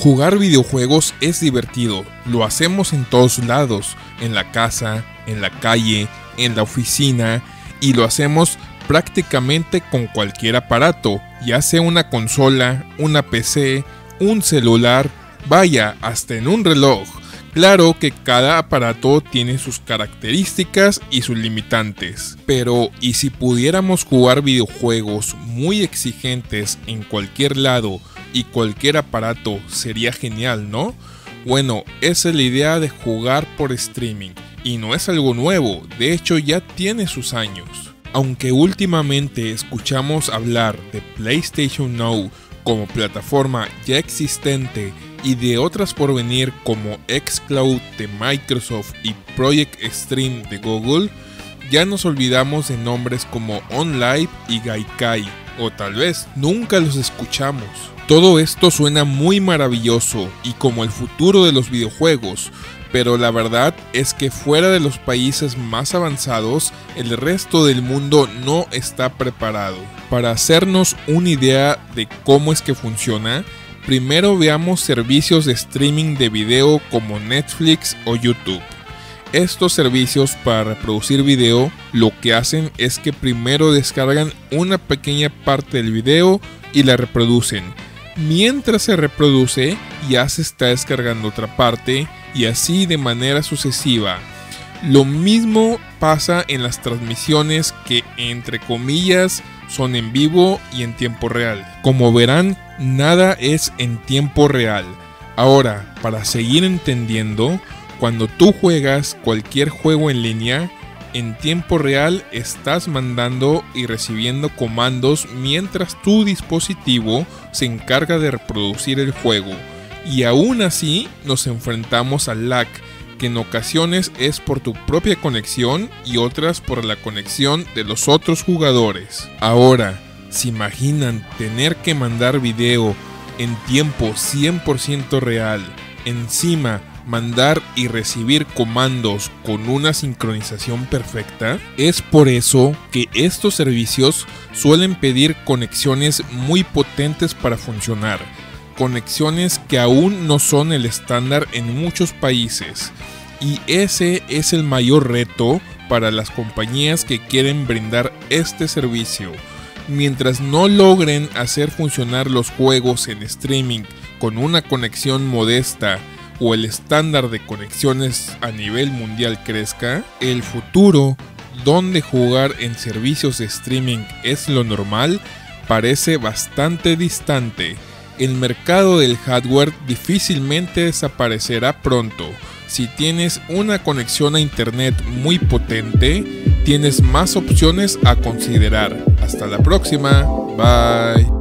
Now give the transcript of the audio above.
Jugar videojuegos es divertido, lo hacemos en todos lados, en la casa, en la calle, en la oficina, y lo hacemos prácticamente con cualquier aparato, ya sea una consola, una PC, un celular, vaya, hasta en un reloj. Claro que cada aparato tiene sus características y sus limitantes, pero ¿y si pudiéramos jugar videojuegos muy exigentes en cualquier lado y cualquier aparato? Sería genial, ¿no? Bueno, esa es la idea de jugar por streaming, y no es algo nuevo, de hecho ya tiene sus años. Aunque últimamente escuchamos hablar de PlayStation Now como plataforma ya existente y de otras por venir como xCloud de Microsoft y Project Stream de Google, ya nos olvidamos de nombres como OnLive y Gaikai, o tal vez nunca los escuchamos. Todo esto suena muy maravilloso y como el futuro de los videojuegos, pero la verdad es que fuera de los países más avanzados, el resto del mundo no está preparado. Para hacernos una idea de cómo es que funciona, primero veamos servicios de streaming de video como Netflix o YouTube. Estos servicios para reproducir video lo que hacen es que primero descargan una pequeña parte del video y la reproducen. Mientras se reproduce, ya se está descargando otra parte y así de manera sucesiva. Lo mismo pasa en las transmisiones que, entre comillas, son en vivo y en tiempo real. Como verán, nada es en tiempo real. Ahora, para seguir entendiendo, cuando tú juegas cualquier juego en línea, en tiempo real estás mandando y recibiendo comandos mientras tu dispositivo se encarga de reproducir el juego. Y aún así nos enfrentamos al lag, que en ocasiones es por tu propia conexión y otras por la conexión de los otros jugadores. Ahora, ¿se imaginan tener que mandar video en tiempo 100% real? Encima, mandar y recibir comandos con una sincronización perfecta. Es por eso que estos servicios suelen pedir conexiones muy potentes para funcionar. Conexiones que aún no son el estándar en muchos países, y ese es el mayor reto para las compañías que quieren brindar este servicio. Mientras no logren hacer funcionar los juegos en streaming con una conexión modesta o el estándar de conexiones a nivel mundial crezca, el futuro, donde jugar en servicios de streaming es lo normal, parece bastante distante. El mercado del hardware difícilmente desaparecerá pronto. Si tienes una conexión a internet muy potente, tienes más opciones a considerar. Hasta la próxima. Bye.